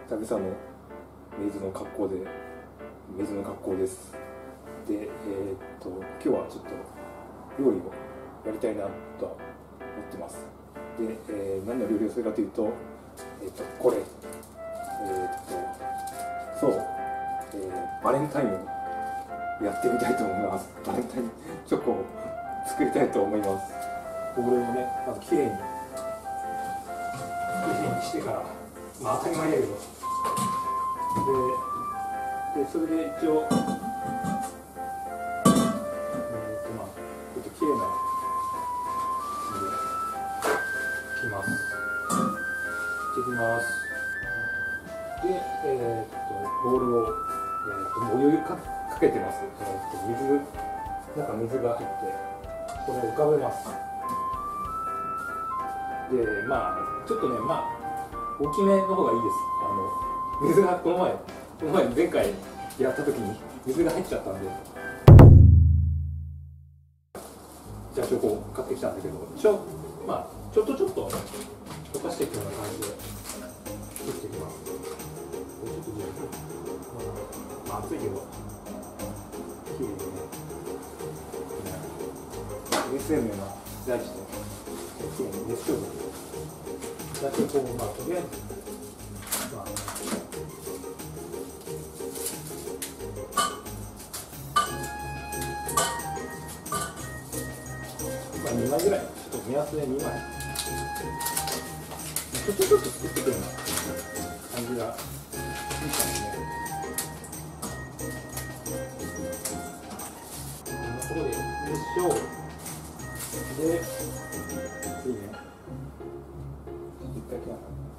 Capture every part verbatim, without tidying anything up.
久々の水の格好で水の格好です。で、えー、っと今日はちょっと料理をやりたいなとは思ってます。で、えー、何の料理をするかというと、えー、っとこれ、えー、っとそう、えー、バレンタインをやってみたいと思います。バレンタインチョコを作りたいと思います。ボウルをね、まずきれいにきれいにしてから、まあ当たり前だけど、で、でそれで一応、えーとまあ、ちょっときれいなのでいきます。いきます。で、えー、っとボウルを、えー、っとお湯かかけてます。えー、っと水、中水が入って、これを浮かべます。で、まあちょっとね、まあ大きめの方がいいです。あの水がこの前、この前前回やった時に水が入っちゃったんで、じゃあチョコを買ってきたんだけど、ちょまあちょっとちょっと溶かしていくような感じで作っていきます。ちょっとじゃあ、まあ、熱いけどきれいにね、衛生面は大事で、きれいに熱強度だけこう、まあとりあえず、まあまあ、にまいぐらい、ちょっと目安でにまい、ちょっとちょっと作っていくような感じがいいかもね。ここでよいしょ。で、次ね、一回きな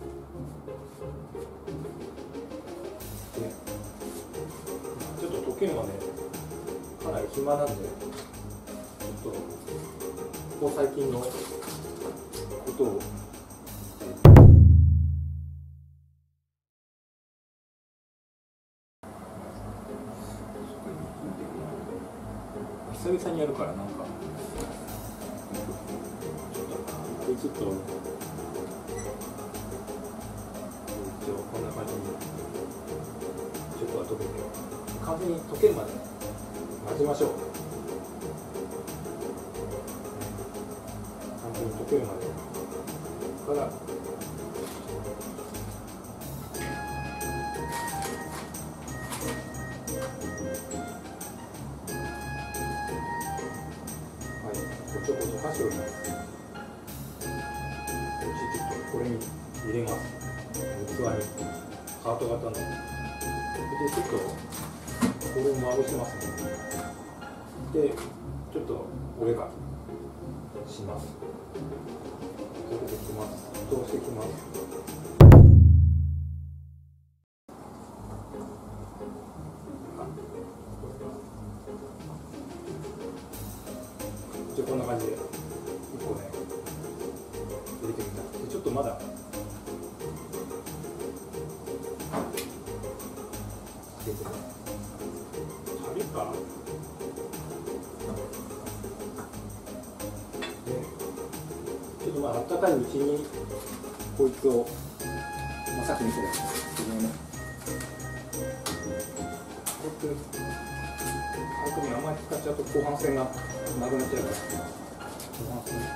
で、ちょっと溶けるまでかなり暇なんで、ちょっとここ最近のことを久々にやるから、なんかちょっとちょっと一応こんな感じにチョコが溶けて完全に溶けるまで混ぜましょう。完全に溶けるまでからチョコと箸を入れます。これに入れます。器にハート型の。で、ちょっとこれをまぶしますね。で、ちょっとお絵かきします。溶けてきます。沸騰してきます。こんな感じでいっこね入れてみた。でちょっとまだ入れてない。足りるか。でちょっとまああったかいうちにこいつを、まあ、さっき見せたやつですけどね、軽く軽くね、あんまり使っちゃうと後半戦がなくなっちゃうから、後半戦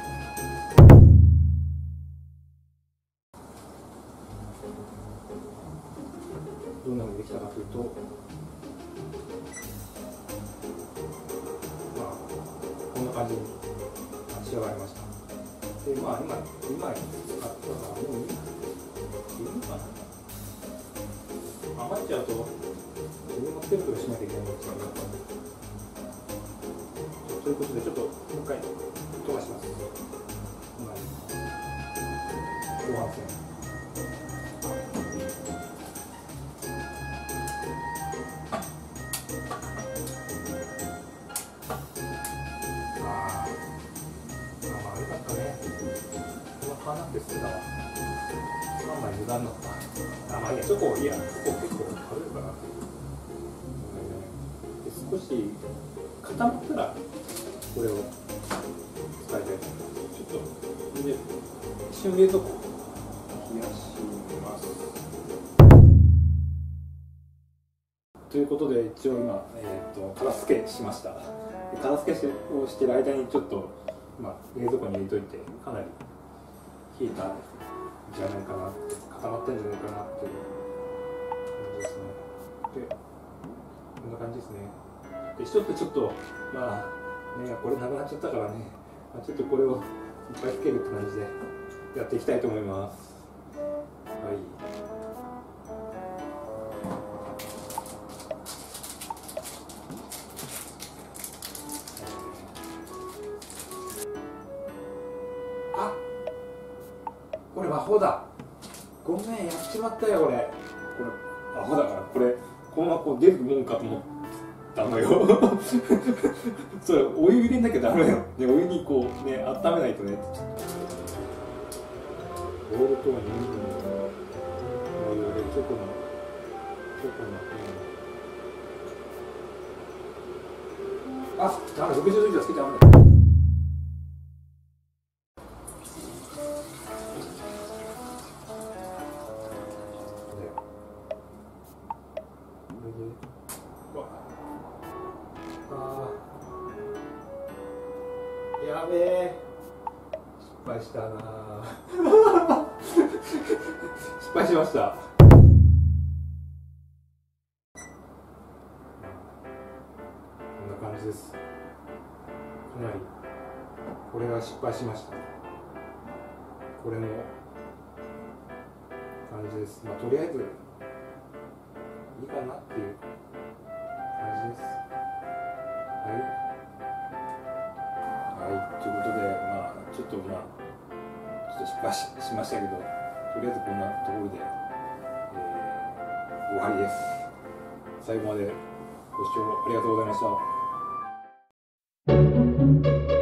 どんなふうにできたかというと、まあこんな感じに仕上がりました。で、まあ今にまい使ったからもういいのかな。余っちゃうと自分もペロペロしなきゃいけないんですよね。ということで、ちょっともう一回飛ばします。後半戦。ああ、まあよかったね。この買わなくて済んだわ。さんまい無駄になった。あ、まあいいや、チョコいいや。チョコ結構食べるかなっていう。で、少し固まったらこれを使いたいと思います。ちょっとで一瞬冷蔵庫冷やします。 ということで一応今、えー、と片付けしました。片付けをしている間にちょっと、まあ、冷蔵庫に入れといてかなり冷えたんじゃないかな、固まったんじゃないかなっていう感じですね。でこんな感じですね。でちょっとちょっとまあね、これなくなっちゃったからね、まあ、ちょっとこれをいっぱいつけるって感じでやっていきたいと思います。はい。あ、これ魔法だ。ごめん、やっちまったよ俺。これ魔法だから、これこのままこう出るもんかと思ったのよ。それお湯入れなきゃダメよ。でお湯にこうね温めないとね。ボールとはにミリのお湯でチョコのチョコの、うん、あ、ダメ、ろくじゅうど以上つけちゃダメだ。やべえ、失敗したな失敗しました。こんな感じです。かなりこれは失敗しました。これも感じです。まあとりあえずいいかなっていう感じです。はいはい、ということで、まあ、ちょっとまあ、ちょっと失敗 し, しましたけど、とりあえずこんなところで、えー、終わりです。最後までご視聴ありがとうございました。